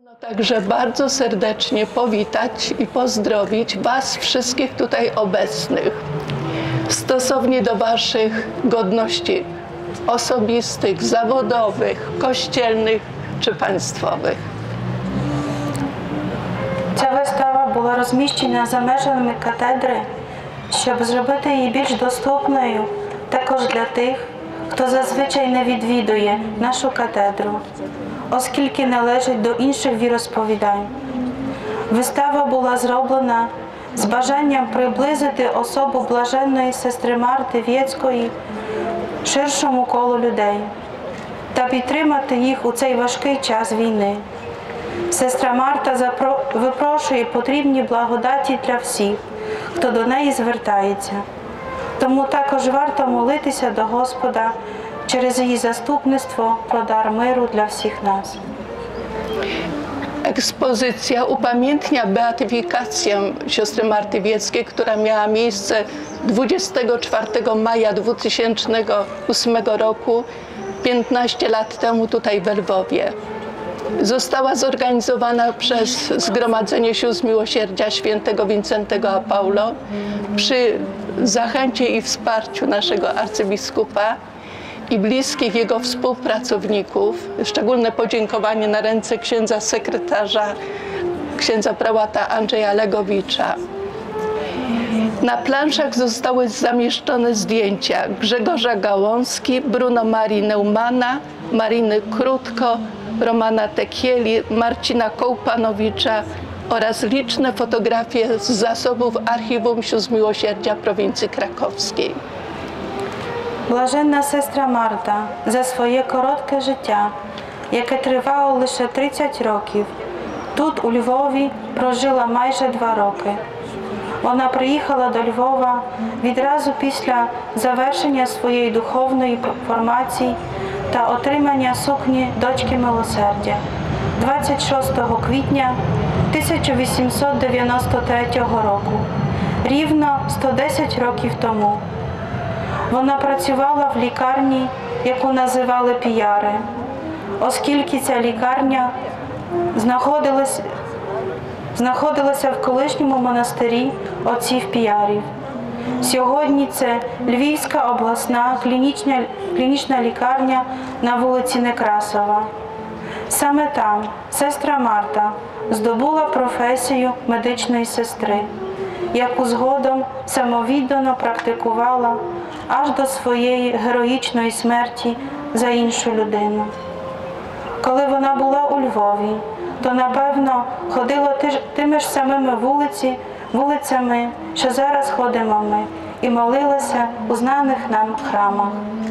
Także bardzo serdecznie powitać i pozdrowić Was wszystkich tutaj obecnych stosownie do Waszych godności osobistych, zawodowych, kościelних чи państwowych. Ця вистава була розміщена за межами катедри, щоб зробити її більш доступною також для тих, хто зазвичай не відвідує нашу катедру, оскільки належить до інших віросповідань. Вистава була зроблена з бажанням приблизити особу блаженної сестри Марти Вєцької ширшому колу людей та підтримати їх у цей важкий час війни. Сестра Марта випрошує потрібні благодаті для всіх, хто до неї звертається. Тому також варто молитися до Господа через її заступництво про дар миру для всіх нас. Ekspozycja upamiętnia beatyfikację siostry Marty Wieckiej, która miała miejsce 24 maja 2008 roku, 15 lat temu tutaj w Lwowie. Została zorganizowana przez Zgromadzenie Sióstr Miłosierdzia Świętego Wincentego a Paulo przy zachęcie i wsparciu naszego arcybiskupa i bliskich jego współpracowników. Szczególne podziękowanie na ręce księdza sekretarza, księdza prałata Andrzeja Legowicza. Na planszach zostały zamieszczone zdjęcia Grzegorza Gałązki, Bruno Marii Neumana, Mariny Krótko, Romana Tekieli, Marcina Kołpanowicza oraz liczne fotografie z zasobów Archiwum Sióstr Miłosierdzia prowincji krakowskiej. Блаженна сестра Марта за своє коротке життя, яке тривало лише 30 років, тут у Львові прожила майже 2 роки. Вона приїхала до Львова відразу після завершення своєї духовної формації та отримання сукні Дочки Милосердя 26 квітня 1893 року, рівно 110 років тому. Вона працювала в лікарні, яку називали Піяри, оскільки ця лікарня знаходилася в колишньому монастирі отців Піярів. Сьогодні це Львівська обласна клінічна лікарня на вулиці Некрасова. Саме там сестра Марта здобула професію медичної сестри, яку згодом самовіддано практикувала аж до своєї героїчної смерті за іншу людину. Коли вона була у Львові, то, напевно, ходила тими ж самими вулицями, що зараз ходимо ми, і молилася у знаних нам храмах.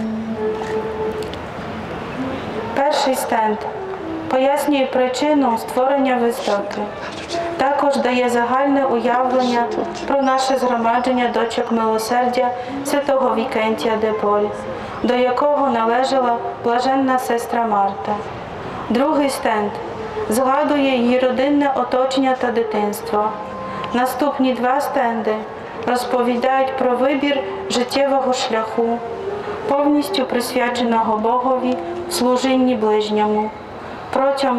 Перший стенд пояснює причину створення виставки. Також дає загальне уявлення про наше згромадження Дочок Милосердя святого Вікентія де Поль, до якого належала блаженна сестра Марта. Другий стенд згадує її родинне оточення та дитинство. Наступні 2 стенди розповідають про вибір життєвого шляху, повністю присвяченого Богові в служінні ближньому. Протягом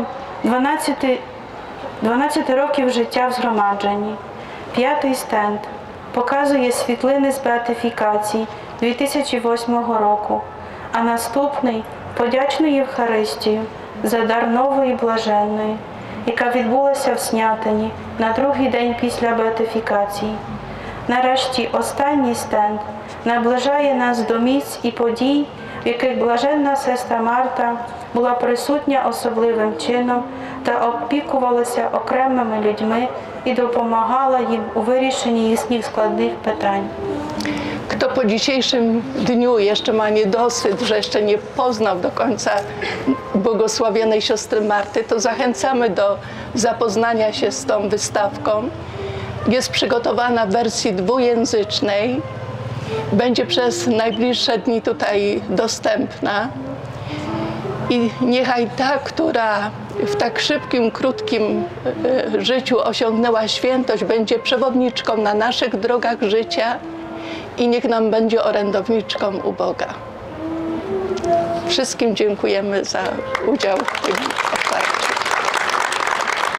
12 років життя в згромадженні. 5-й стенд показує світлини з беатифікації 2008 року, а наступний – подячну Євхаристію за дар нової блаженної, яка відбулася в Снятині на 2-й день після беатифікації. Нарешті останній стенд наближає нас до місць і подій, в яких блаженна сестра Марта була присутня особливим чином та опікувалася окремими людьми і допомагала їм у вирішенні їхніх складних питань. Kto po dzisiejszym dniu jeszcze ma niedosyt, że jeszcze nie poznał do końca błogosławionej siostry Marty, to zachęcamy do zapoznania się z tą wystawką. Jest przygotowana w wersji dwujęzycznej. Będzie przez najbliższe dni tutaj dostępna. I niechaj ta, która w tak szybkim, krótkim życiu osiągnęła świętość, będzie przewodniczką na naszych drogach życia i niech nam będzie orędowniczką u Boga. Wszystkim dziękujemy za udział w tym.